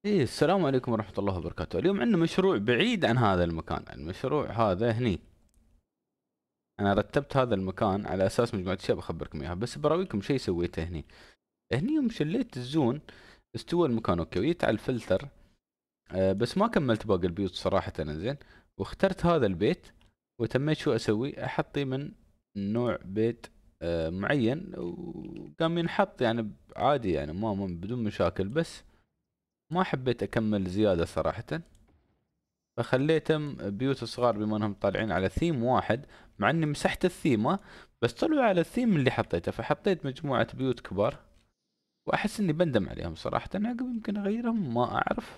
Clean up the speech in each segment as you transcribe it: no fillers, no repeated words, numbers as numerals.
إيه، السلام عليكم ورحمة الله وبركاته. اليوم عندنا مشروع بعيد عن هذا المكان. المشروع هذا هني. أنا رتبت هذا المكان على أساس مجموعة أشياء بخبركم إياها، بس براويكم شيء سويته هني. هني يوم شليت الزون استوى المكان أوكي، وجيت على الفلتر. بس ما كملت باقي البيوت صراحة. أنا زين، واخترت هذا البيت وتميت شو أسوي، أحطي من نوع بيت معين، وقام ينحط يعني عادي، يعني ما بدون مشاكل. بس ما حبيت أكمل زيادة صراحة، فخليتهم بيوت صغار بما انهم طالعين على ثيم واحد. مع اني مسحت الثيمة، بس طلعوا على الثيم اللي حطيته، فحطيت مجموعة بيوت كبار. واحس اني بندم عليهم صراحة، عقب يمكن اغيرهم، ما اعرف.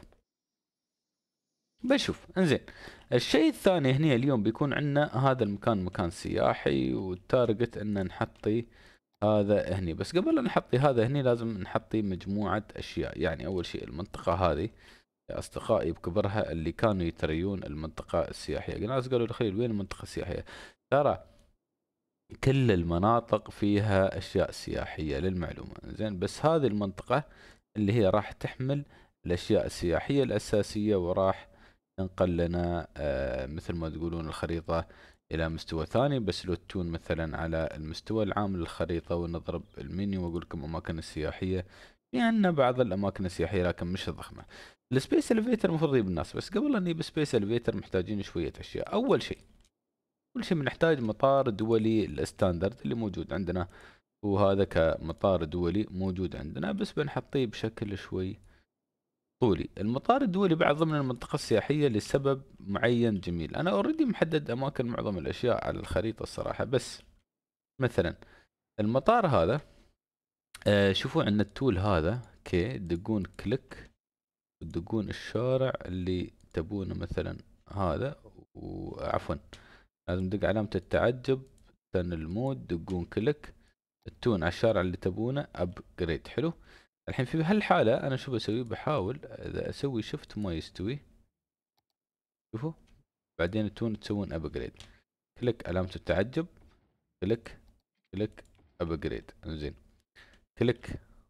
بشوف انزين. الشيء الثاني هنا اليوم بيكون عندنا هذا المكان مكان سياحي، والتارجت ان نحطي هذا هني. بس قبل ان نحطي هذا هني لازم نحطي مجموعة اشياء. يعني اول شيء المنطقة هذه، يا أصدقائي بكبرها اللي كانوا يتريون المنطقة السياحية، ناس قالوا لي خليل وين المنطقة السياحية؟ ترى كل المناطق فيها أشياء سياحية للمعلومة، زين. بس هذه المنطقة اللي هي راح تحمل الأشياء السياحية الأساسية، وراح تنقل لنا مثل ما تقولون الخريطة إلى مستوى ثاني. بس لو تكون مثلا على المستوى العام للخريطة، ونضرب المنيو وأقول لكم أماكن السياحية، في عندنا بعض الأماكن السياحية لكن مش ضخمة. السبيس الفيتر المفروض يجيب الناس، بس قبل أن نجيب سبيس الفيتر محتاجين شوية أشياء. أول شيء بنحتاج مطار دولي الستاندرد اللي موجود عندنا، وهذا كمطار دولي موجود عندنا، بس بنحطيه بشكل شوي طولي. المطار الدولي بعد ضمن المنطقة السياحية لسبب معين جميل. أنا أوريدي محدد أماكن معظم الأشياء على الخريطة الصراحة. بس مثلا المطار هذا، شوفوا عندنا التول هذا كي تدقون كليك، وتدقون الشارع اللي تبونه مثلا. هذا، وعفوا، لازم تدق علامة التعجب، تن المود، دقون كليك، تون على الشارع اللي تبونه ابجريد. حلو. الحين في هالحالة انا شو بسوي؟ بحاول اذا اسوي شفت ما يستوي. شوفوا، بعدين تون تسوون ابجريد، كليك علامة التعجب، كليك، كليك، ابجريد. انزين، كليك،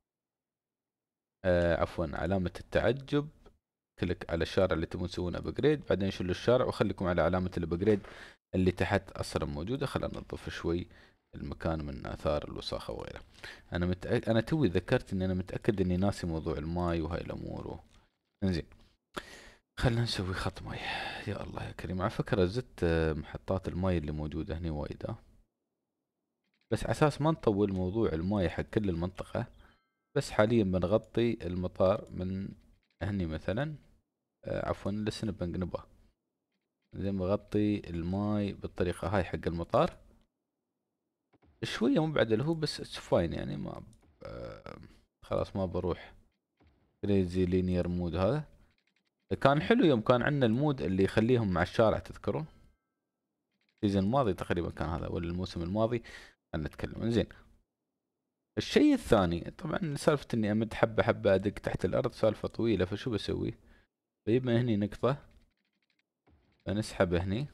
عفوا، علامة التعجب، كليك على الشارع اللي تبون تسوون ابجريد، بعدين شيلوا الشارع وخليكم على علامة الابجريد اللي تحت اصلا موجودة. خلينا ننظف شوي المكان من اثار الوساخة وغيره. انا توي ذكرت اني انا متأكد اني ناسي موضوع الماي وهاي الامور انزين، خلينا نسوي خط ماي. يا الله يا كريم، على فكرة زدت محطات الماي اللي موجودة هنا وايد. بس على اساس ما نطول موضوع الماي حق كل المنطقة، بس حاليا بنغطي المطار من هني مثلا. عفوا، لسه بنقنبه. زين، بغطي الماي بالطريقة هاي حق المطار شوية، مو بعد اللي هو بس فاين يعني. ما آه خلاص ما بروح كريزي لينير مود. هذا كان حلو يوم كان عندنا المود اللي يخليهم مع الشارع، تذكرون؟ السيزون الماضي تقريبا كان هذا، ولا الموسم الماضي. خلينا نتكلم انزين. الشيء الثاني طبعا سالفة اني امد حبة حبة ادق تحت الارض سالفة طويلة، فشو بسوي؟ بجيب من هني نقطة، بنسحب هني.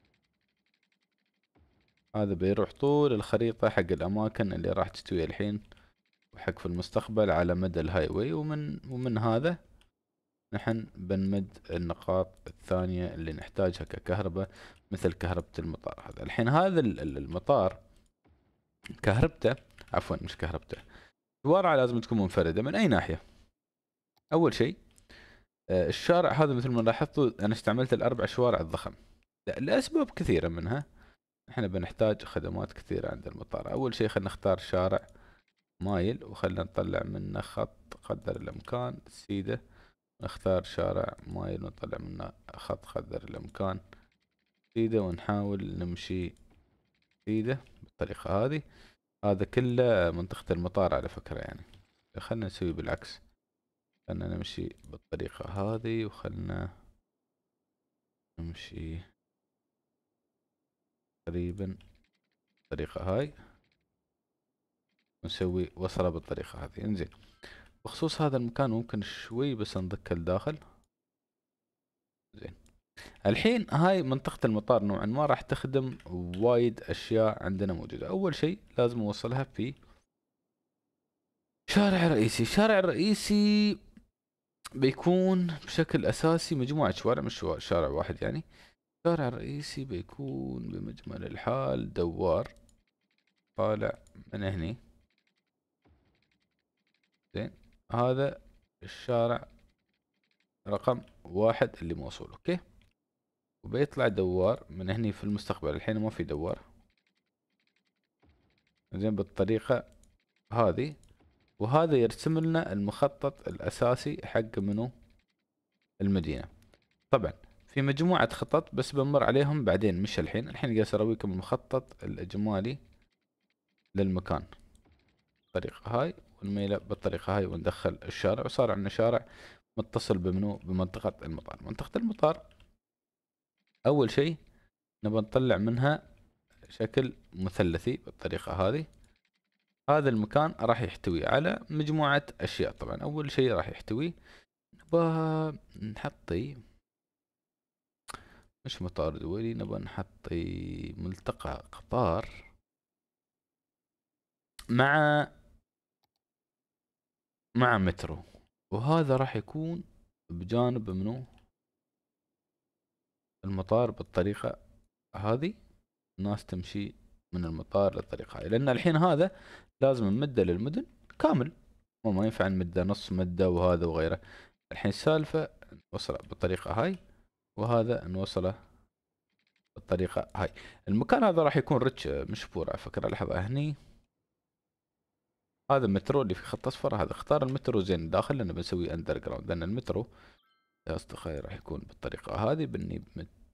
هذا بيروح طول الخريطة حق الاماكن اللي راح تستوي الحين وحق في المستقبل على مدى الهاي واي. ومن هذا نحن بنمد النقاط الثانية اللي نحتاجها ككهرباء، مثل كهربة المطار هذا. الحين هذا المطار كهربته، عفوا مش كهربته، الشوارع لازم تكون منفردة من أي ناحية. أول شيء الشارع هذا مثل ما لاحظتوا أنا استعملت الأربع شوارع الضخم، لأسباب كثيرة. منها احنا بنحتاج خدمات كثيرة عند المطار. أول شيء خلينا نختار شارع مايل، وخلنا نطلع منه خط قدر الإمكان سيده. نختار شارع مايل ونطلع منه خط قدر الإمكان سيده، ونحاول نمشي سيده بالطريقة هذه. هذا كله منطقة المطار على فكرة يعني. خلنا نسوي بالعكس، خلنا نمشي بالطريقة هذه، وخلنا نمشي تقريبا بالطريقة هاي، ونسوي وصلة بالطريقة هذه. انزين، بخصوص هذا المكان ممكن شوي بس نضك الداخل. زين، الحين هاي منطقة المطار نوعا ما راح تخدم وايد اشياء عندنا موجودة. اول شيء لازم نوصلها في شارع رئيسي. شارع رئيسي بيكون بشكل اساسي مجموعة شوارع، مش شارع واحد يعني. الشارع الرئيسي بيكون بمجمل الحال دوار طالع من هني. زين، هذا الشارع رقم واحد اللي موصول، اوكي. وبيطلع دوار من هني في المستقبل، الحين ما في دوار. زين، بالطريقة هذه. وهذا يرسم لنا المخطط الأساسي حق منو؟ المدينة. طبعا في مجموعة خطط بس بنمر عليهم بعدين مش الحين. الحين جالس أرويكم المخطط الإجمالي للمكان بالطريقة هاي، ونميله بالطريقة هاي، وندخل الشارع، وصار عندنا شارع متصل بمنو؟ بمنطقة المطار. منطقة المطار أول شيء نبى نطلع منها شكل مثلثي بالطريقة هذه. هذا المكان راح يحتوي على مجموعة أشياء. طبعا أول شيء راح يحتوي، نبى نحطي مش مطار دولي، نبى نحطي ملتقى قطار مع مترو. وهذا راح يكون بجانب منو؟ المطار بالطريقة هذه. الناس تمشي من المطار للطريقة هاي، لأن الحين هذا لازم نمده للمدن كامل، وما ينفع نمده نص مدة وهذا وغيره. الحين السالفة نوصله بالطريقة هاي، وهذا نوصله بالطريقة هاي. المكان هذا راح يكون ريتش مش بور على فكرة. لحظة هني، هذا المترو اللي في خط اصفر، هذا اختار المترو زين داخل، لأنه بنسوي اندر جراوند. لأن المترو يا اصدقائي راح يكون بالطريقة هذه. بني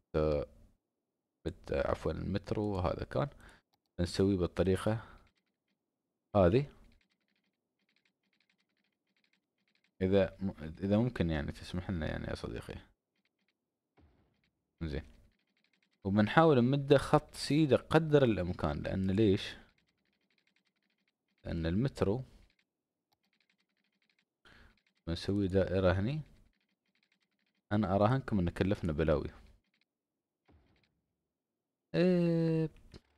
عفوا المترو هذا كان بنسويه بالطريقة هذه. اذا ممكن يعني تسمح لنا يعني يا صديقي. زين، وبنحاول نمده خط سيده قدر الامكان. لان ليش؟ لان المترو بنسوي دائرة هني. انا اراهنكم ان كلفنا بلاوي. إيه،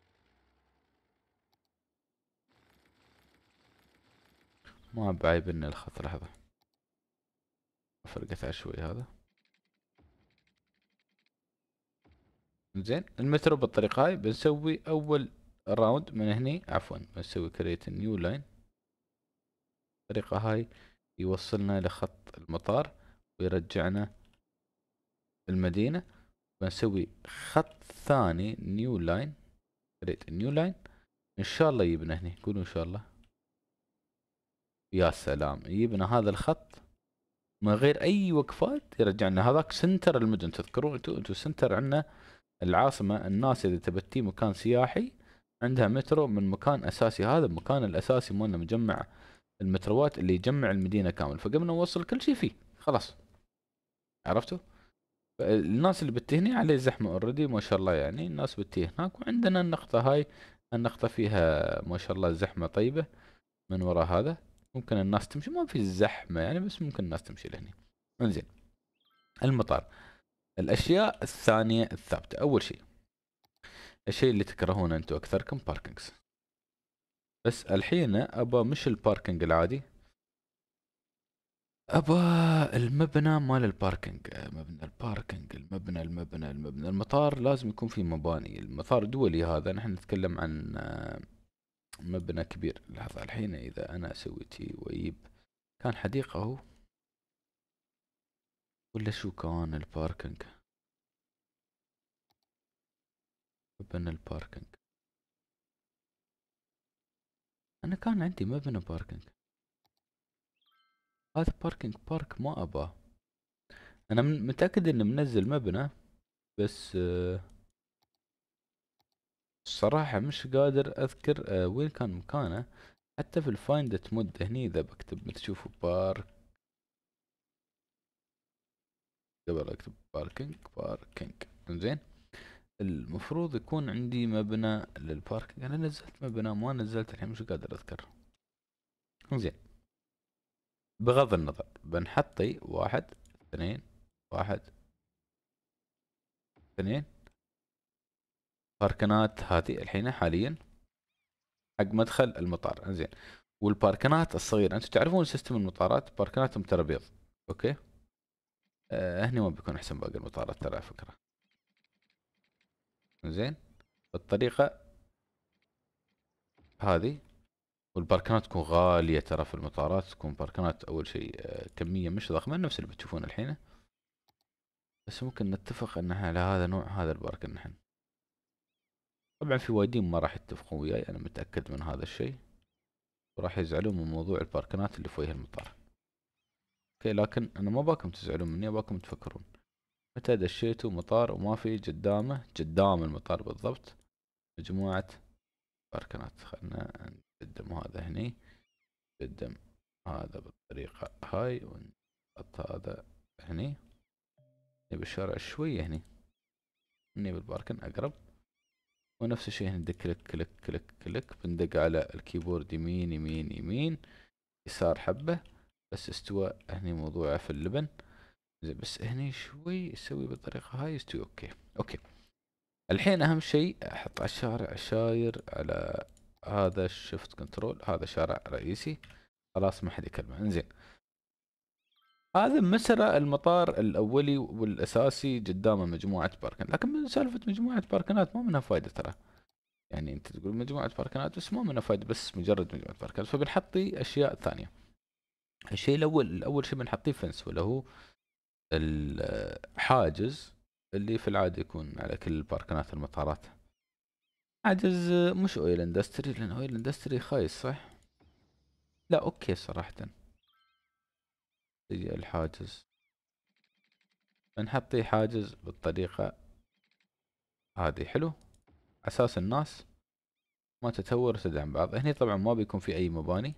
ما بعيبني الخط. لحظة، فرقت شوي هذا. زين، المترو بالطريقة هاي بنسوي اول راوند من هني. عفوا، بنسوي كريت نيو لاين بالطريقة هاي، يوصلنا لخط المطار ويرجعنا المدينة. بنسوي خط ثاني نيو لاين، كريت نيو لاين. ان شاء الله يجيبنا هني، قولوا ان شاء الله. يا سلام، يجيبنا هذا الخط من غير اي وقفات، يرجعنا هذاك سنتر المدن. تذكرون انتوا سنتر عندنا العاصمة. الناس اذا تبتي مكان سياحي عندها مترو من مكان اساسي. هذا المكان الاساسي مالنا مجمع المتروات اللي يجمع المدينة كامل. فقمنا نوصل كل شيء فيه خلاص. عرفتوا؟ الناس اللي بتهني عليه زحمة اوريدي ما شاء الله. يعني الناس بتيه هناك، وعندنا النقطة هاي. النقطة فيها ما شاء الله زحمة طيبة. من وراء هذا ممكن الناس تمشي، ما في زحمة يعني، بس ممكن الناس تمشي لهني. انزين، المطار. الاشياء الثانية الثابتة، اول شيء الشيء اللي تكرهونه انتم اكثركم، باركنجز. بس الحين ابى مش الباركنج العادي، ابى المبنى مال الباركنج. مبنى الباركنج، المبنى. المطار لازم يكون في مباني. المطار دولي هذا، نحن نتكلم عن مبنى كبير. لحظة، الحين اذا انا سويتي واجيب، كان حديقة اهو ولا شو كان الباركنج؟ مبنى الباركنج. انا كان عندي مبنى باركنج. هذا باركنج بارك ما اباه. انا متأكد اني منزل مبنى، بس الصراحة مش قادر اذكر وين كان مكانه. حتى في الفايند تمد هني، اذا بكتب بتشوفوا بارك، قبل اكتب باركنج. زين، المفروض يكون عندي مبنى للباركنج. انا نزلت مبنى ما نزلت الحين، مش قادر اذكر. زين، بغض النظر بنحطي واحد اثنين، واحد اثنين باركنات هذه الحين حاليا حق مدخل المطار. انزين، والباركنات الصغيرة انتم تعرفون سيستم المطارات باركناتهم ترى بيض، اوكي. هني ما بيكون احسن باقي المطارات ترى على فكرة. زين، بالطريقة هذه. والباركنات تكون غالية ترى في المطارات، تكون باركنات اول شيء كمية مش ضخمة نفس اللي بتشوفونه الحين. بس ممكن نتفق ان احنا على هذا نوع هذا الباركن نحن. طبعا في وايدين ما راح يتفقون وياي، انا متأكد من هذا الشيء، وراح يزعلون من موضوع الباركنات اللي في وجه المطار. اوكي، لكن انا ما باكم تزعلون مني، اباكم تفكرون متى دشيتوا مطار وما في قدام المطار بالضبط مجموعة باركنات. خلنا نقدم هذا هني، نقدم هذا بالطريقة هاي، ونحط هذا هني بالشارع شوية هني بالباركن اقرب. ونفس الشيء هندق كليك كليك كليك كليك، بندق على الكيبورد يمين يمين يمين يسار حبة، بس استوى هني موضوعه في اللبن. زين، بس هني شوي يسوي بالطريقة هاي يستوي. اوكي. الحين اهم شيء احط على الشارع الشاير على هذا الشفت كنترول، هذا شارع رئيسي خلاص ما حد يكلمه. انزين، هذا مسرى المطار الاولي والاساسي قدامه مجموعة باركن، لكن من سالفة مجموعة باركنات ما منها فايدة ترى. يعني انت تقول مجموعة باركنات بس ما منها فايدة، بس مجرد مجموعة باركنات، فبنحطي اشياء ثانية. الشيء الاول شيء بنحطيه فنس، ولا هو الحاجز اللي في العادة يكون على كل الباركنات المطارات. حاجز مش اويل اندستري، لان اويل اندستري خايس صح؟ لا اوكي صراحة. يجي الحاجز بنحطيه حاجز بالطريقة هذه، حلو، اساس الناس ما تتهور وتدعم بعض. هني طبعا ما بيكون في اي مباني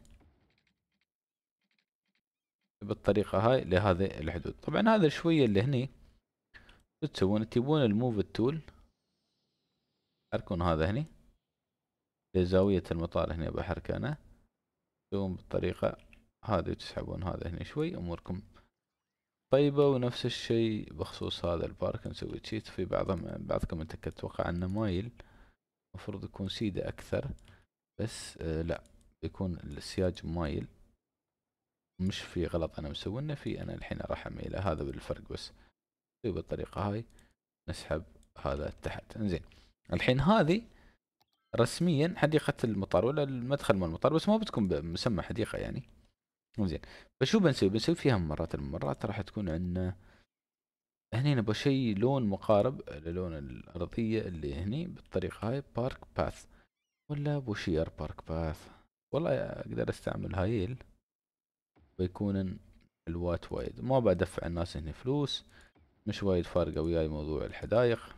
بالطريقة هاي لهذه الحدود. طبعا هذا شوية اللي هني شو تسوون؟ تجيبون الموف التول، تحركون هذا هني لزاوية المطار هنا، بحركه انا، تسوون بالطريقة هذه وتسحبون هذا هني شوي، اموركم طيبة. ونفس الشيء بخصوص هذا البارك نسوي تشيت. في بعضكم انت تتوقع انه مايل، المفروض يكون سيدة اكثر، بس لا، بيكون السياج مايل، مش في غلط انا مسوينه، في انا الحين راح اميله، هذا بالفرق بس. نسوي بالطريقة هاي، نسحب هذا تحت. انزين، الحين هذه رسميا حديقة المطار ولا المدخل مال المطار، بس ما بتكون بمسمى حديقة يعني. زين، فشو بنسوي فيها الممرات راح تكون عندنا هني. نبغى شيء لون مقارب للون الأرضية اللي هني بالطريقة هاي، بارك باث ولا بوشير بارك باث. والله اقدر استعمل هايل، بيكون الوات وايد، ما بدفع الناس هني فلوس، مش وايد فارقة وياي موضوع الحدايق.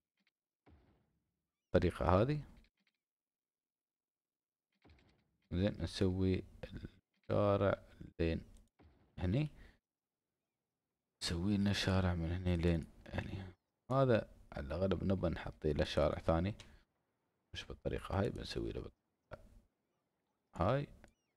الطريقة هذه زين. نسوي الشارع لين هني، نسوي لنا شارع من هني لين هني. هذا على الأغلب نبغى نحط له شارع ثاني، مش بالطريقة هاي، بنسوي له بالطريقة هاي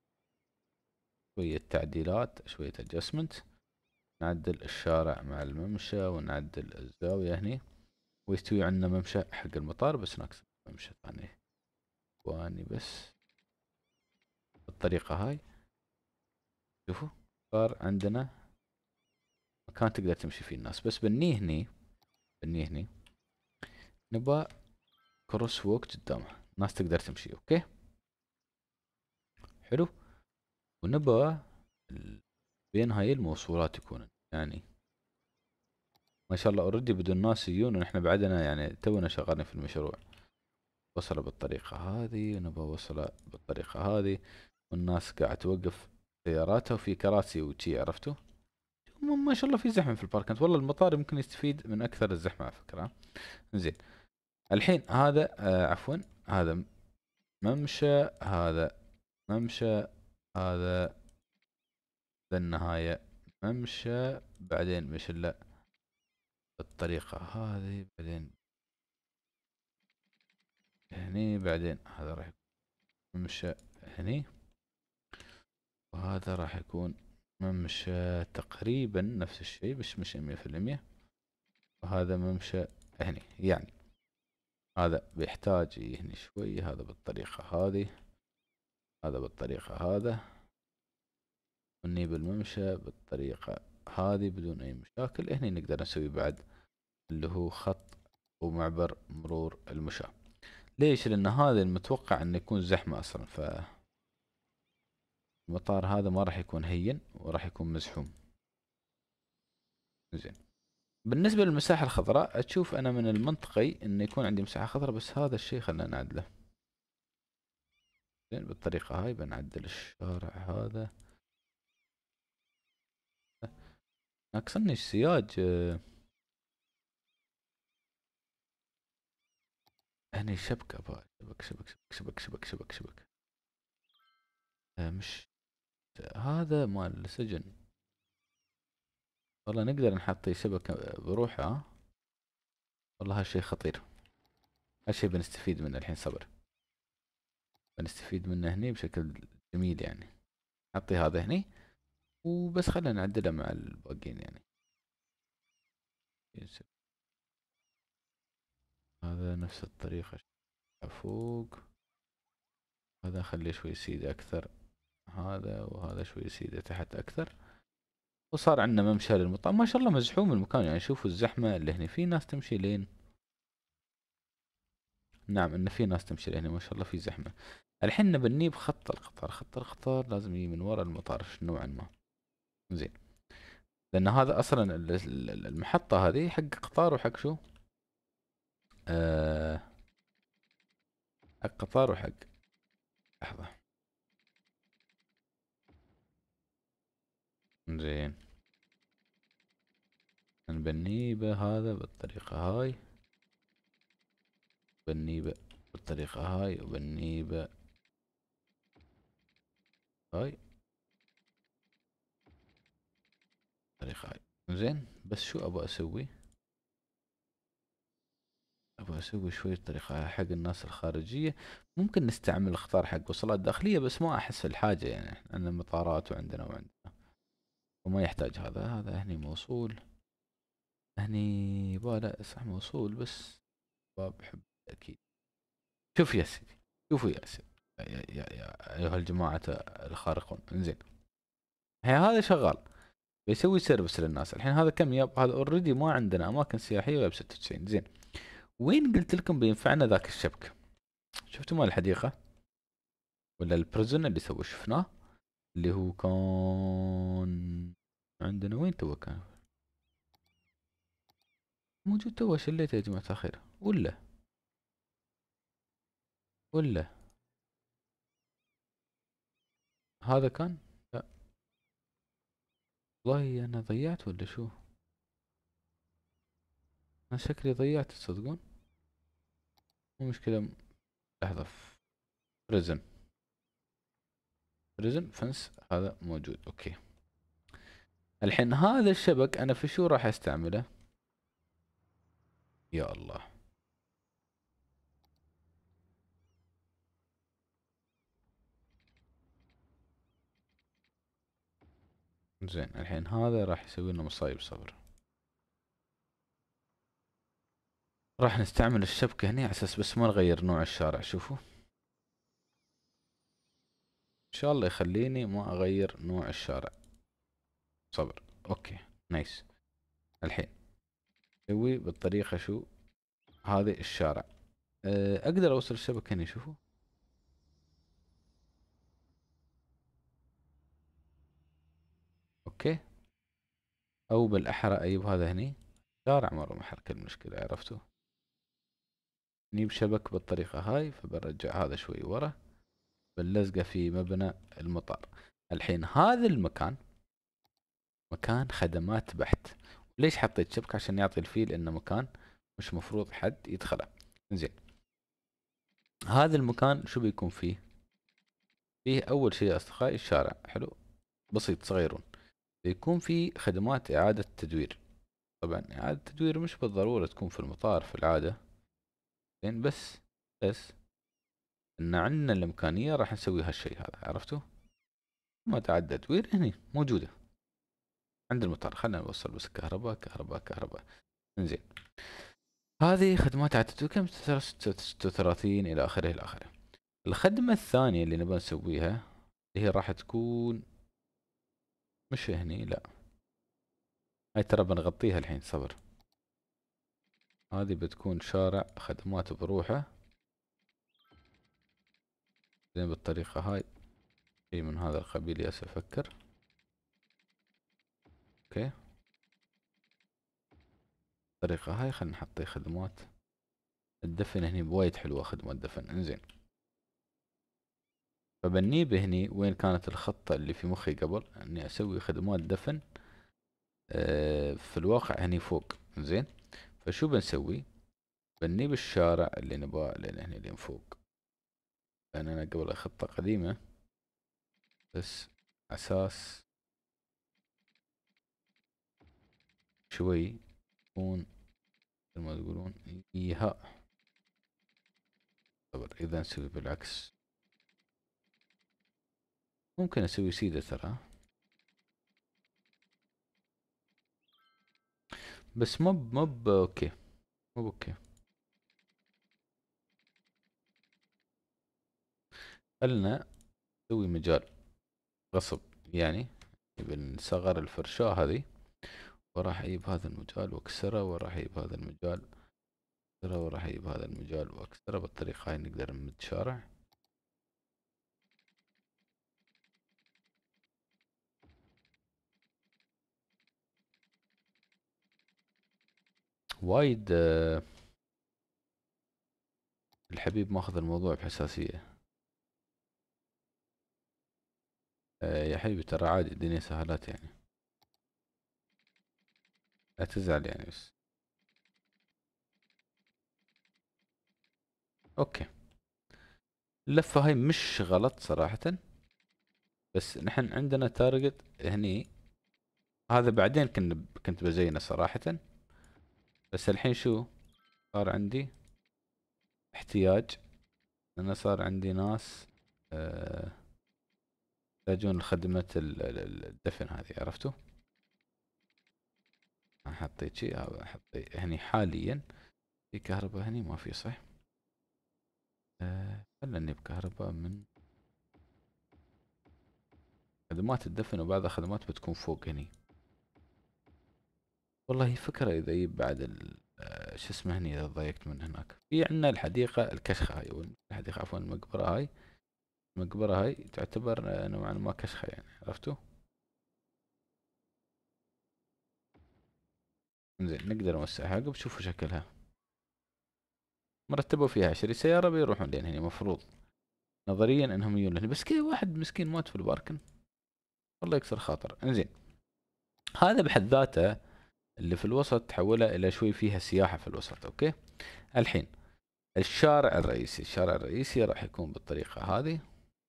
شوية تعديلات، شوية ادجستمنت، نعدل الشارع مع الممشى ونعدل الزاوية هني، ويستوي عندنا ممشى حق المطار، بس ناقص ممشى ثاني ثواني بس بالطريقة هاي. شوفوا صار عندنا مكان تقدر تمشي فيه الناس، بس بني هني نبى كروس ووك قدامه، الناس تقدر تمشي. اوكي حلو. ونبى بين هاي الموصولات يكون يعني ما شاء الله اوريدي بدون ناس يجون، ونحن بعدنا يعني تونا شغالين في المشروع. وصله بالطريقة هذه، ونبى وصله بالطريقة هذه، والناس قاعد توقف سياراتها وفي كراسي وشي، عرفتوا؟ ما شاء الله في زحمة في الباركنت، والله المطار يمكن يستفيد من أكثر الزحمة على فكرة. زين، الحين هذا عفوا، هذا ممشى، هذا ممشى، هذا للنهاية ممشى، بعدين مش إلا بالطريقة هذه، بعدين هني، بعدين هذا راح يكون ممشى هني، وهذا راح يكون ممشى تقريبا نفس الشيء بس مش 100%. وهذا ممشى هني، يعني هذا بيحتاج هني شوي، هذا بالطريقة هذه، هذا بالطريقة هذا، ونجيب الممشى بالطريقة هذه بدون اي مشاكل. هني نقدر نسوي بعد اللي هو خط ومعبر مرور المشاة. ليش؟ لان هذا المتوقع انه يكون زحمة اصلا، فالمطار هذا ما راح يكون هين وراح يكون مزحوم. زين. بالنسبة للمساحة الخضراء اشوف انا من المنطقي انه يكون عندي مساحة خضراء، بس هذا الشيء خلنا نعدله. زين بالطريقة هاي بنعدل الشارع هذا. ناقصني السياج. هني شبكة بقى، شبك شبك شبك شبك شبك شبك شبك. مش هذا مال السجن. والله نقدر نحط شبكة بروحها. والله هالشي خطير، هالشي بنستفيد منه الحين. صبر، بنستفيد منه هني بشكل جميل يعني. نحطي هذا هني وبس، خلينا نعدله مع الباقيين يعني. هذا نفس الطريقة فوق. هذا خليه شوي يسيد اكثر، هذا وهذا شوي يسيد تحت اكثر. وصار عندنا ممشى للمطار. ما شاء الله مزحوم المكان يعني. شوفوا الزحمة اللي هنا، في ناس تمشي لين. نعم ان في ناس تمشي لهنا ما شاء الله، في زحمة. الحين نبي نجيب خط القطار. خط القطار لازم يجي من ورا المطار نوعا ما. زين. لان هذا اصلا المحطة هذه حق قطار وحق شو؟ آه حق قطار وحق. لحظة. زين. نبنيه هذا بالطريقة هاي، بنيه بالطريقة هاي، وبنيه هاي بالطريقة هاي. زين. بس شو ابغى اسوي؟ ابغى اسوي شوية طريقة حق الناس الخارجية. ممكن نستعمل القطار حق وصلات داخلية، بس ما احس الحاجة يعني. عندنا مطارات وعندنا وما يحتاج هذا. هذا هني موصول، هني لا صح موصول، بس ما بحب اكيد. شوف يا سيدي، شوفوا يا سيدي، يا ايها الجماعة الخارقون. انزين. هذا شغال بيسوي سيرفس للناس. الحين هذا كم ياب؟ هذا اوريدي ما عندنا اماكن سياحية وياب 96. زين. وين قلت لكم بينفعنا ذاك الشبك؟ شفتوا مال الحديقة ولا البريزن اللي شفناه؟ اللي هو كان عندنا وين تو كان موجود؟ تو شليته يا جماعة الخير. ولا هذا كان. لا والله انا ضيعت ولا شو؟ انا شكلي ضيعت تصدقون. مو مشكلة. لحظة. بريزن. بريزن فنس هذا موجود. اوكي. الحين هذا الشبك انا في شو راح استعمله؟ يا الله. زين. الحين هذا راح يسوي لنا مصايب. صبر. راح نستعمل الشبكة هنا على اساس بس ما نغير نوع الشارع. شوفوا ان شاء الله يخليني ما اغير نوع الشارع. صبر. اوكي. نايس. الحين اسوي بالطريقة شو؟ هذه الشارع. اقدر اوصل الشبكة هنا. شوفوا. اوكي. او بالاحرى اجيب هذا هني. شارع مرة محرك المشكلة. عرفتوا؟ نجيب شبك بالطريقة هاي، فبرجع هذا شوي ورا باللزقة في مبنى المطار. الحين هذا المكان مكان خدمات بحت. ليش حطيت شبكة؟ عشان يعطي الفيل انه مكان مش مفروض حد يدخله. زين. هذا المكان شو بيكون فيه؟ فيه اول شيء يا اصدقائي الشارع حلو بسيط صغيرون. بيكون فيه خدمات اعادة تدوير. طبعا اعادة التدوير مش بالضرورة تكون في المطار في العادة. زين. بس ان عندنا الامكانية راح نسوي هالشيء هذا. عرفتوا؟ ما تعدى تدوير هني موجودة عند المطار. خلينا نوصل بس كهرباء كهرباء كهرباء. انزين. هذه خدمات اعادة التدوير كم؟ 36 الى اخره الى اخره. الخدمة الثانية اللي نبغى نسويها اللي هي راح تكون مش هني لا. هاي ترى بنغطيها الحين، صبر. هذه بتكون شارع خدمات بروحه، زين بالطريقة هاي، شيء من هذا القبيل ياس افكر. اوكي، الطريقة هاي خلينا نحط خدمات الدفن هني، بوايد حلوة خدمات دفن. انزين، فبنيب هني وين كانت الخطة اللي في مخي قبل اني اسوي خدمات دفن. في الواقع هني فوق. زين، فشو بنسوي؟ بنيب الشارع اللي نبغاه لين هني لين فوق، لان انا قبل خطة قديمة بس اساس شوي يكون مثل ما تقولون ايهاء. طب اذا نسوي بالعكس، ممكن اسوي سيدة ترى، بس مب اوكي، مو اوكي. خلنا نسوي مجال غصب يعني، بنصغر الفرشاة هذه، وراح اجيب هذا المجال واكسره، وراح اجيب هذا المجال واكسره، وراح اجيب هذا المجال واكسره. بالطريقة هاي نقدر نمد شارع. وايد الحبيب ماخذ الموضوع بحساسية. يا حبيبي ترى عادي، الدنيا سهلات يعني، لا تزعل يعني بس. اوكي، اللفة هاي مش غلط صراحة، بس نحن عندنا تارجت هني. هذا بعدين كنت بزينه صراحة، بس الحين شو صار عندي احتياج؟ انا صار عندي ناس آه، يحتاجون خدمة الدفن هذه، عرفتوا؟ حطيت شي، حطيت هني حاليا في كهرباء، هني ما في صح. خلني بكهرباء من خدمات الدفن، وبعض الخدمات بتكون فوق هني. والله فكرة اذا يجيب بعد شو اسمه هني، اذا ضايقت من هناك في عندنا الحديقة الكشخة هاي، الحديقة عفوا المقبرة هاي. المقبرة هاي تعتبر نوعا ما كشخة يعني، عرفتوا؟ زين، نقدر نوسعها عقب. شوفوا شكلها مرتبوا فيها 20 سيارة بيروحون لين هنا، مفروض نظريا انهم يجون هنا، بس كذا واحد مسكين مات في الباركن، الله يكسر خاطر. انزين، هذا بحد ذاته اللي في الوسط تحوله الى شوي فيها سياحة في الوسط. اوكي، الحين الشارع الرئيسي راح يكون بالطريقة هذه.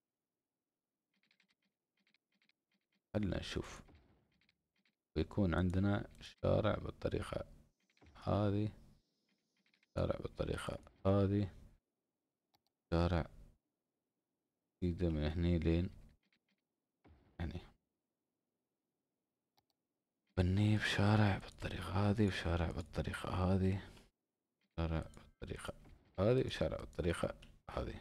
خلنا نشوف، بيكون عندنا شارع بالطريقة هذه، شارع بالطريقة هذه، شارع جديدة من هني لين هني. بني بشارع بالطريقة هذه، وشارع بالطريقة هذه، شارع بالطريقة هذه، وشارع بالطريقة هذه.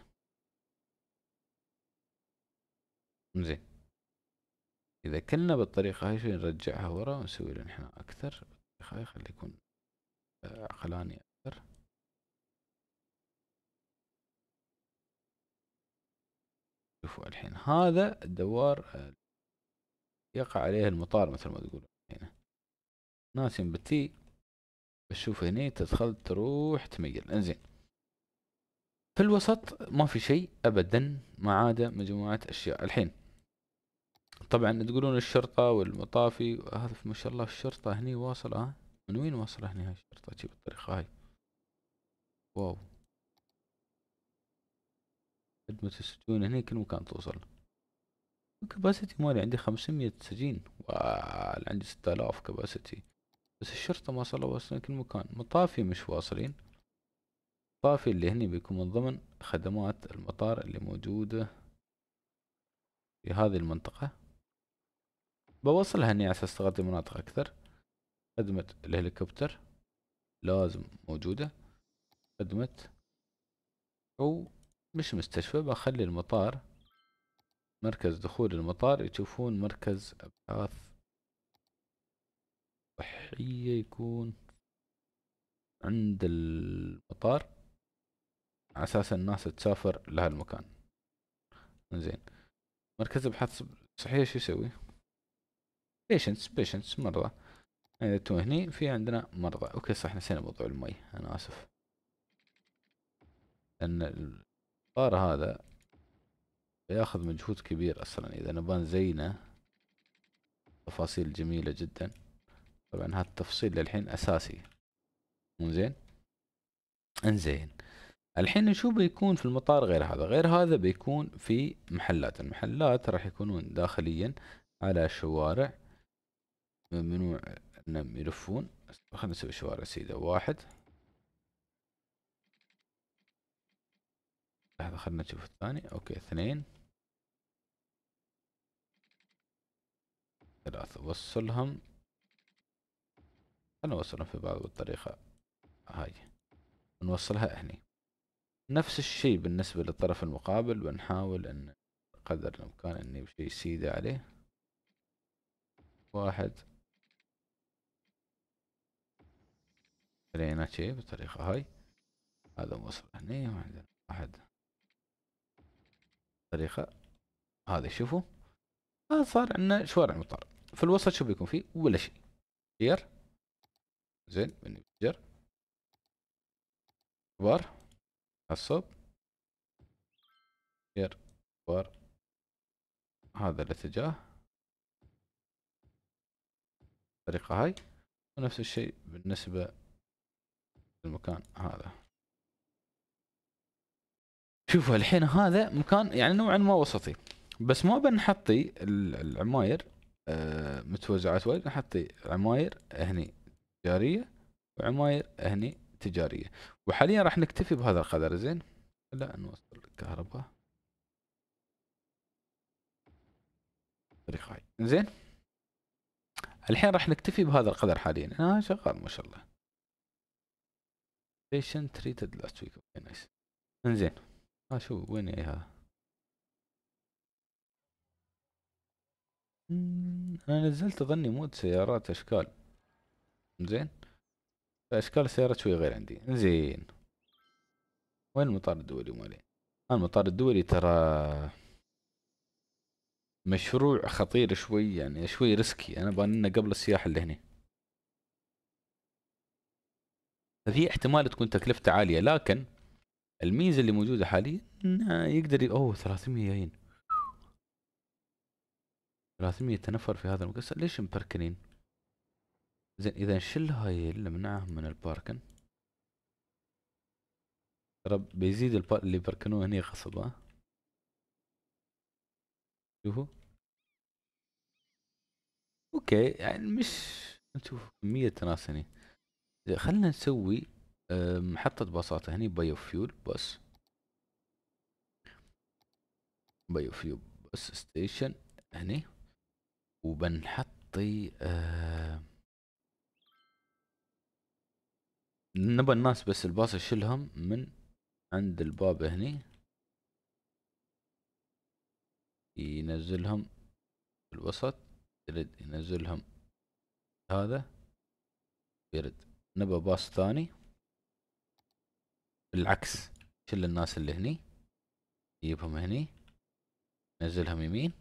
زين، إذا كنا بالطريقة هاي شوي نرجعها ورا ونسوي الانحناء أكثر. بالطريقة هاي خلي يكون عقلاني أكثر. شوفوا الحين هذا الدوار يقع عليه المطار مثل ما تقول هنا. ناس بتي بشوف هني تدخل تروح تميل. انزين، في الوسط ما في شيء ابدا ما عدا مجموعة اشياء. الحين طبعا تقولون الشرطة والمطافي، هذا ما شاء الله الشرطة هني واصلة. من وين واصلة هني هاي الشرطة شي بالطريقة هاي؟ واو، خدمة السجون هني كل مكان توصل. الكباسيتي مالي عندي 500 سجين، عندي 6000 كباسيتي، بس الشرطة ما صار واصلين كل مكان. مطافي مش واصلين. مطافي اللي هني بيكون من ضمن خدمات المطار اللي موجودة في هذه المنطقة، بوصلها هني على اساس تغطي مناطق اكثر. خدمة الهليكوبتر لازم موجودة. خدمة، او مش مستشفى، بخلي المطار مركز دخول المطار يشوفون مركز ابحاث صحية يكون عند المطار على اساس الناس تسافر لهالمكان. زين. مركز ابحاث صحية شو يسوي؟ بيشنتس مرضى. يعني انتم هني في عندنا مرضى. اوكي صح، نسينا موضوع المي، انا اسف. لان الطار هذا ياخذ مجهود كبير اصلا اذا نبغى نزينه. تفاصيل جميلة جدا. طبعا هذا التفصيل للحين اساسي. زين. انزين. الحين شو بيكون في المطار غير هذا؟ غير هذا بيكون في محلات. المحلات راح يكونون داخليا على شوارع، ممنوع انهم يلفون. خلينا نسوي شوارع سيدة. واحد. لحظة خلينا نشوف الثاني. اوكي اثنين. ثلاثة. وصلهم. خلينا نوصلهم في بعض بالطريقة هاي. نوصلها هني. نفس الشيء بالنسبة للطرف المقابل، بنحاول ان قدر الامكان اني بشيء سيدة عليه. واحد. خلينا شيء بالطريقة هاي. هذا موصل هني، وعندنا واحد طريقة هذه. شوفوا هذا صار عندنا شوارع مطار. في الوسط شو بيكون فيه؟ ولا شيء. خيار. زين بنفجر كبار الصوب. خيار كبار هذا الاتجاه الطريقة هاي. ونفس الشيء بالنسبة للمكان هذا. شوفوا الحين هذا مكان يعني نوعا ما وسطي، بس ما بنحطي العماير متوزعات وايد. نحطي عماير هني تجارية وعماير هني تجارية. وحاليا راح نكتفي بهذا القدر. زين. لا نوصل الكهرباء بالطريقة هاي. زين. الحين راح نكتفي بهذا القدر حاليا. شغال ما شاء الله. patient treated last week. اوكي نايس. انزين. شو وين جاي هذا؟ انا نزلت اظني مود سيارات اشكال. زين. اشكال السيارات شوي غير عندي. زين. وين المطار الدولي مالي؟ المطار الدولي ترى مشروع خطير شوي، يعني شوي ريسكي. انا باننا قبل السياحة اللي هنا. ففي احتمال تكون تكلفته عالية، لكن الميزة اللي موجودة حاليا انه يقدر اوه 300 جايين. 300 نفر في هذا المقصر. ليش مبركنين؟ زين اذا نشل هاي اللي نمنعهم من الباركن، ترى بيزيد اللي يبركنوه هني غصب. شوفوا. اوكي يعني مش نشوف كمية ناس هني. خلنا نسوي محطة باصات هني. بايو فيول بس. بايو فيول بس ستيشن هني. وبنحطي نبى الناس بس الباص يشيلهم من عند الباب هني، ينزلهم في الوسط، يرد ينزلهم هذا، يرد. نبى باص ثاني بالعكس، شيل الناس اللي هني، يجيبهم هني، نزلهم يمين،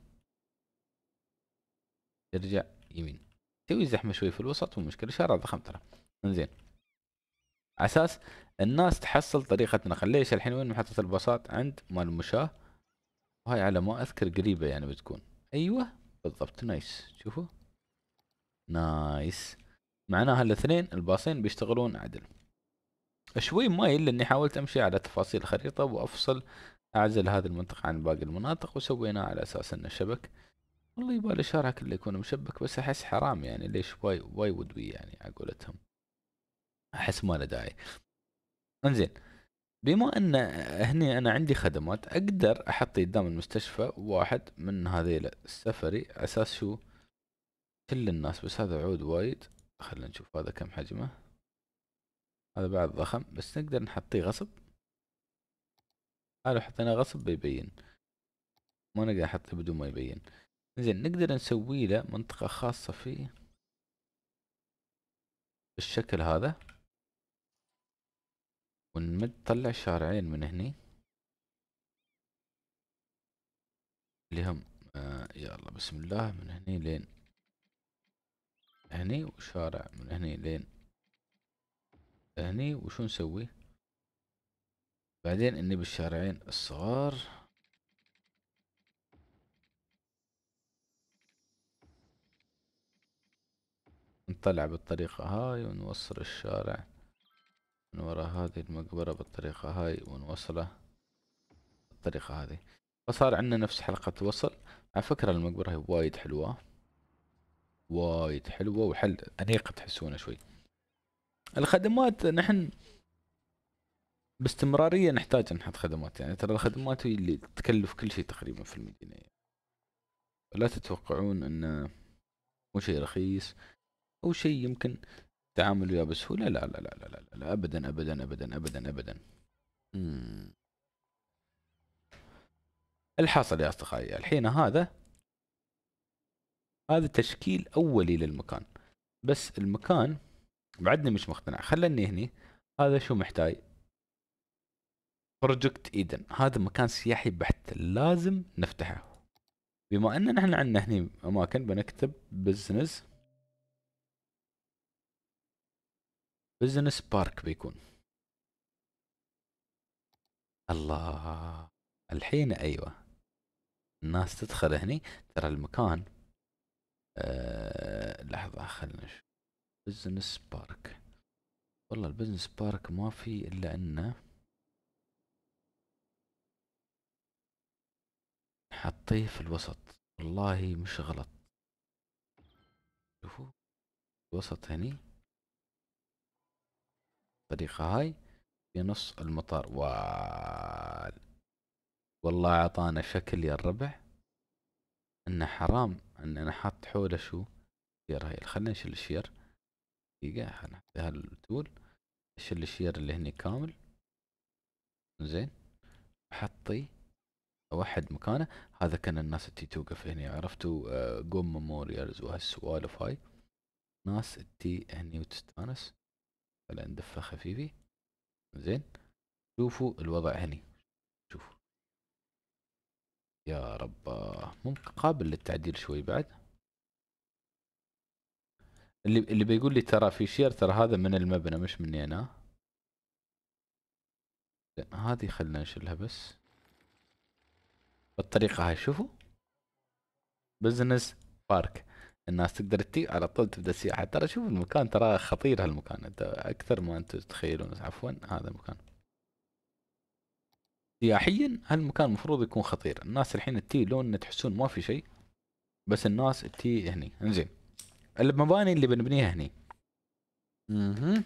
يرجع يمين. تسوي زحمة شوي في الوسط، مو مشكلة. شارع ضخم ترى. انزين. على اساس الناس تحصل طريقة نقل. ليش الحين وين محطة الباصات؟ عند مال المشاة، وهاي على ما اذكر قريبة يعني بتكون. ايوه بالضبط. نايس. شوفوا. نايس. معناها الاثنين الباصين بيشتغلون عدل. شوي مايل لاني حاولت امشي على تفاصيل الخريطة وافصل، اعزل هذه المنطقة عن باقي المناطق، وسويناه على اساس انه شبك. والله يبالي الشارع كله يكون مشبك، بس احس حرام يعني. ليش؟ واي وود بي يعني على قولتهم. احس ما له داعي. انزين. بما ان هني انا عندي خدمات، اقدر احط قدام المستشفى واحد من هذيل السفري، اساس شو؟ كل الناس. بس هذا عود وايد. خلينا نشوف هذا كم حجمه. هذا بعد ضخم، بس نقدر نحطيه غصب. لو حطيناه غصب بيبين، ما نقدر نحطه بدون ما يبين. زين. نقدر نسوي له منطقة خاصة فيه. بالشكل هذا، ونمد طلع شارعين من هني اللي هم يلا بسم الله، من هني لين هني، وشارع من هني لين هني. وشو نسوي بعدين؟ اني بالشارعين الصغار نطلع بالطريقة هاي، ونوصل الشارع من وراء هذه المقبرة بالطريقة هاي، ونوصله بالطريقة هذه. فصار عندنا نفس حلقة وصل. على فكرة المقبرة هي وايد حلوة، وايد حلوة، وحل أنيقة تحسونه شوي. الخدمات نحن باستمرارية نحتاج نحط خدمات، يعني ترى الخدمات هي اللي تكلف كل شيء تقريبا في المدينة يعني. لا تتوقعون انه مو شيء رخيص او شيء يمكن التعامل وياه بسهولة. لا لا لا لا لا, لا ابدا ابدا ابدا ابدا ابدا. مم. الحاصل يا اصدقائي الحين هذا تشكيل اولي للمكان، بس المكان بعدني مش مقتنع. خلني هني. هذا شو محتاج؟ بروجكت ايدن. هذا مكان سياحي بحت، لازم نفتحه. بما ان نحن عندنا هني اماكن، بنكتب بزنس بارك بيكون. الله، الحين ايوه الناس تدخل هني. ترى المكان لحظة خلنا نشوف. بزنس بارك. والله البزنس بارك ما في الا انه حطيه في الوسط. والله مش غلط. شوفوا الوسط هني الطريقة هاي في نص المطار. والله اعطانا شكل يا الربع، انه حرام ان انا حاط حوله شو شير. هاي خلينا نشيل الشير دقيقة. حنحطها التول، نشيل الشير اللي هني كامل. زين، حطي واحد مكانه. هذا كان الناس تي توقف هني، عرفتوا قوم ميموريالز وهالسوالف هاي. ناس تي هني وتستانس. خلينا ندفه خفيفي. زين، شوفوا الوضع هني. شوفوا يا رب، ممكن قابل للتعديل شوي بعد. اللي بيقول لي ترى في شير، ترى هذا من المبنى مش مني انا. هذه خلنا نشيلها بس بالطريقة هاي. شوفوا بزنس بارك، الناس تقدر تي على طول تبدا سياحة. ترى شوف المكان ترى خطير. هالمكان انت اكثر ما انتم تتخيلون. عفوا هذا المكان سياحيا، هالمكان المفروض يكون خطير. الناس الحين التي لون تحسون ما في شيء، بس الناس التي هني. انزين، المباني اللي بنبنيها هني. اها،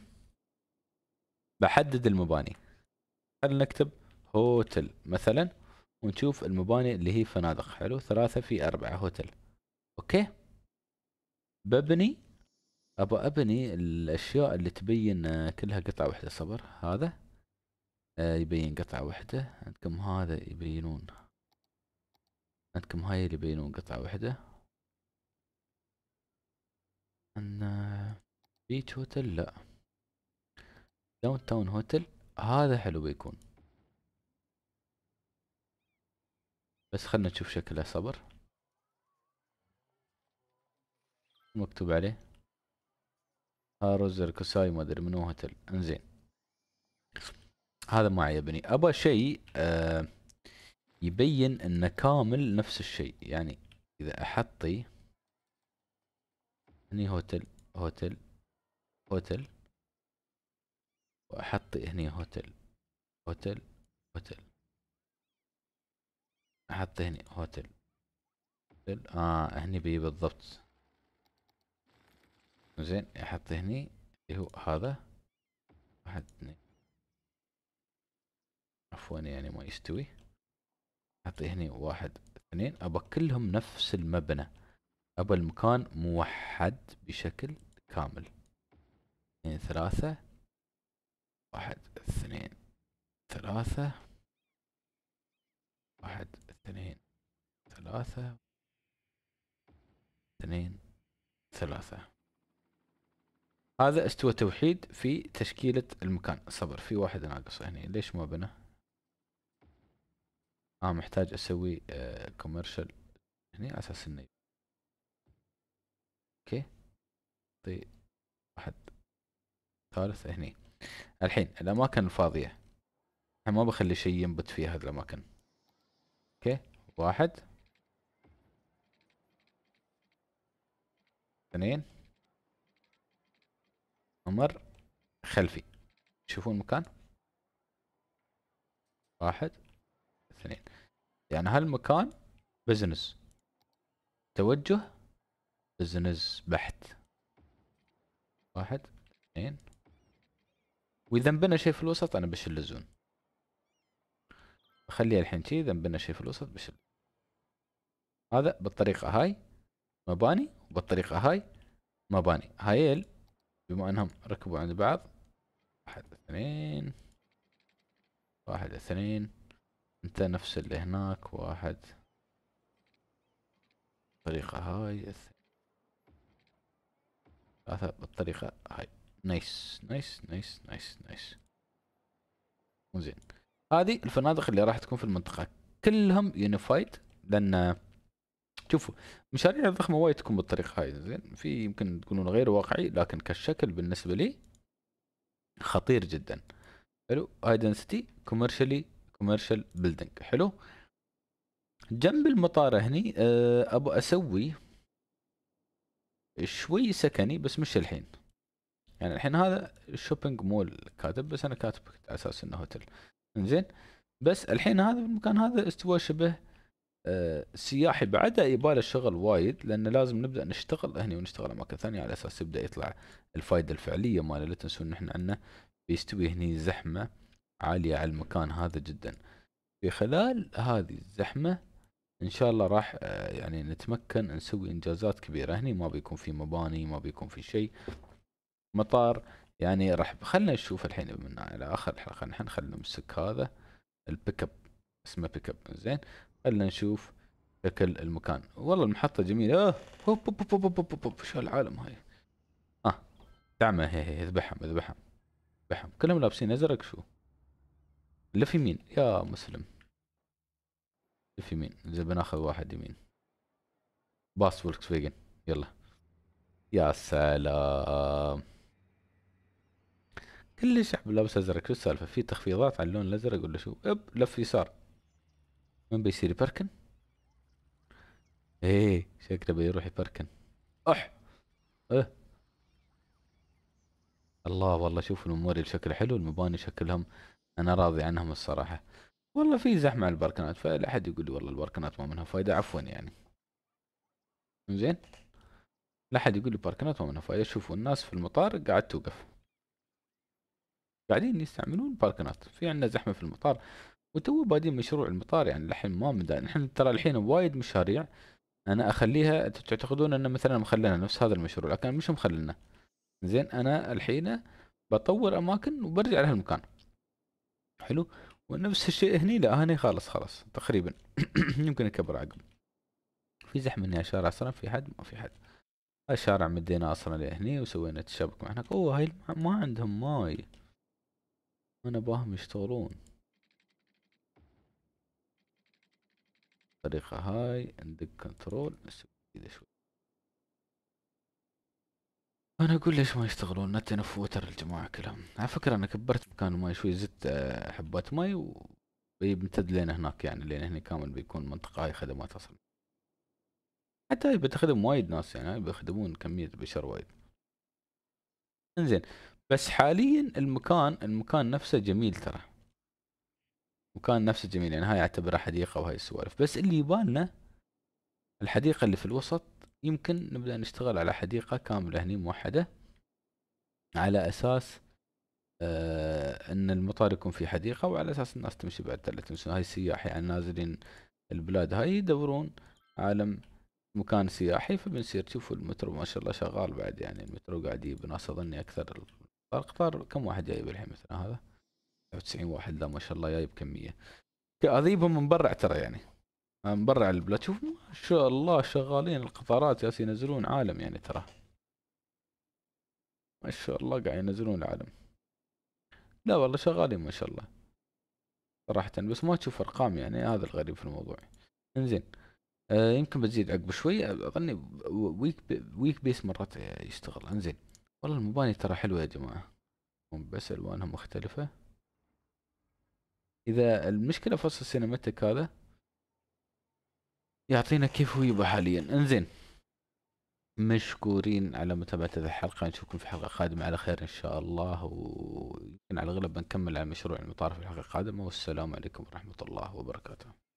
بحدد المباني. خلينا نكتب هوتل مثلا، ونشوف المباني اللي هي فنادق. حلو، 3 في 4 هوتل. اوكي، ببني. ابني الاشياء اللي تبين كلها قطعة واحدة. صبر، هذا يبين قطعة واحدة. عندكم هذا يبينون، عندكم هاي اللي يبينون قطعة واحدة. عندنا بيتش هوتل، لا داون تاون هوتل. هذا حلو بيكون، بس خلنا نشوف شكله. صبر، مكتوب عليه هاروزر كوساي ما ادري منو هوتل. انزين، هذا ما يبني. ابى شيء يبين انه كامل نفس الشيء. يعني اذا احطي هني هوتل، هوتل، هوتل، واحطي هني هوتل، هوتل، هوتل، احط هني هوتل، هوتل. هني بي بالضبط. زين، احط هني اللي هو هذا. 1 2، عفوا يعني ما يستوي. احط هني 1 2. ابى كلهم نفس المبنى. ابى المكان موحد بشكل كامل. 2 3، 1 2 3، 1 2 3، 2 3. هذا استوى توحيد في تشكيلة المكان. صبر، في واحد ناقص هنا، ليش ما بنى؟ محتاج اسوي كوميرشال هني على اساس انه اوكي. طيب واحد ثالث هني. الحين الاماكن الفاضية انا ما بخلي شيء ينبت فيها هذه الاماكن. اوكي، واحد، اثنين، ممر خلفي. تشوفون المكان؟ واحد، اثنين. يعني هالمكان بزنس، توجه بزنس بحت. واحد، اثنين. واذا بنى شيء في الوسط انا بشيل الزون. بخليها الحين شي، اذا بنى شيء في الوسط بشيل. هذا بالطريقة هاي مباني، وبالطريقة هاي مباني. هايل بما انهم ركبوا عند بعض. واحد، اثنين، واحد، اثنين. انت نفس اللي هناك. واحد، بالطريقة هاي. ثلاثة بالطريقة هاي. نايس نايس نايس نايس نايس. مو زين. هذه الفنادق اللي راح تكون في المنطقة كلهم يونيفايد. لان شوفوا، مشاريع الضخمة وايد تكون بالطريقة هاي. زين، في يمكن تكونون غير واقعي، لكن كالشكل بالنسبة لي خطير جدا. حلو. هاي دنسيتي كوميرشالي، كوميرشال بيلدينج. حلو. جنب المطار هني ابو اسوي شوي سكني، بس مش الحين. يعني الحين هذا شوبينج مول كاتب، بس انا كاتب على اساس انه هوتل. انزين. بس الحين هذا المكان هذا استوى شبه سياحي. بعدها يباله الشغل وايد، لان لازم نبدا نشتغل هني ونشتغل اماكن ثانيه على اساس يبدا يطلع الفائده الفعليه ماله. لا تنسون ان احنا عندنا بيستوي هني زحمه عاليه على المكان هذا جدا. في خلال هذه الزحمه ان شاء الله راح يعني نتمكن نسوي انجازات كبيره. هني ما بيكون في مباني، ما بيكون في شيء. مطار يعني راح. خلنا نشوف الحين من على اخر الحلقه. نحن خلنا نمسك هذا البيك اب، اسمه بيك اب. زين، خلنا نشوف شكل المكان. والله المحطة جميلة. هوب هوب هوب هوب هوب هوب. شو العالم هاي؟ دعمه. هي اذبحهم اذبحهم اذبحهم. كلهم لابسين ازرق. شو اللي في يمين يا مسلم؟ اللي في يمين. زين، بناخذ واحد يمين. باص فولكس فيجن. يلا. يا سلام، كل الشعب لابس ازرق. شو السالفة؟ في تخفيضات على اللون الازرق ولا شو؟ لف يسار. من بيصير يبركن؟ ايه شكله بيروح يبركن. اح. اه. الله، والله شوف المموريال شكله حلو. المباني شكلهم انا راضي عنهم الصراحة. والله في زحمة على الباركنات، فلا احد يقول لي والله الباركنات ما منها فايدة. عفوا يعني. زين، لا احد يقول لي باركنات ما منها فايدة. شوفوا الناس في المطار قاعد توقف، قاعدين يستعملون الباركنات. في عندنا زحمة في المطار، وتو بادين مشروع المطار. يعني الحين ما من داعي. نحن ترى الحين وايد مشاريع انا اخليها. انتم تعتقدون ان مثلا مخلينا نفس هذا المشروع، لكن مش مخلينا. زين، انا الحين بطور اماكن وبرجع لها المكان. حلو. ونفس الشيء هني. لا هني خلاص خلاص تقريبا. يمكن يكبر عقب. في زحمة هنا الشارع اصلا. في حد؟ ما في حد. هاي الشارع مدينا اصلا لهني وسوينا تشابك مع هناك. اوه هاي ما عندهم ماي. انا باهم يشتغلون الطريقة هاي. عندك كنترول نسوي كذا شوي. انا اقول ليش ما يشتغلون. نتنا فوتر الجماعة كلهم. على فكرة انا كبرت مكان الماي شوي، زدت حبات ماي وبيمتد لين هناك. يعني لين هنا كامل بيكون منطقة هاي خدمات اصلا. حتى هاي بتخدم وايد ناس. يعني هاي بيخدمون كمية بشر وايد. انزين. بس حاليا المكان نفسه جميل ترى. المكان نفسه جميل. يعني هاي اعتبرها حديقة وهاي السوالف. بس اللي يبالنا الحديقة اللي في الوسط. يمكن نبدأ نشتغل على حديقة كاملة هني موحدة، على أساس أن المطار يكون في حديقة، وعلى أساس الناس تمشي بعد هاي السياح. يعني نازلين البلاد هاي يدورون عالم مكان سياحي. فبنصير تشوفوا المترو ما شاء الله شغال بعد. يعني المترو قاعد يجيب ناس أظني أكثر. القطار كم واحد جايب الحين مثلا هذا؟ 90 واحد. لا ما شاء الله جايب كمية. أذيبهم من برا ترى. يعني من برا على البلاد. شوف ما شاء الله شغالين القطارات ياس ينزلون عالم يعني ترى. ما شاء الله قاعد ينزلون العالم. لا والله شغالين ما شاء الله صراحة، بس ما تشوف ارقام يعني، هذا الغريب في الموضوع. انزين. يمكن بتزيد عقب شوي اظني. ويك بيس مرات يشتغل. انزين. والله المباني ترى حلوة يا جماعة، هم بس الوانها مختلفة. اذا المشكلة فصل السينماتيك هذا يعطينا كيف هو يبغى حاليا. انزين. مشكورين على متابعة هذه الحلقة، نشوفكم في حلقة قادمة على خير إن شاء الله، ويمكن على الأغلب بنكمل على مشروع المطار في الحلقة القادمة. والسلام عليكم ورحمة الله وبركاته.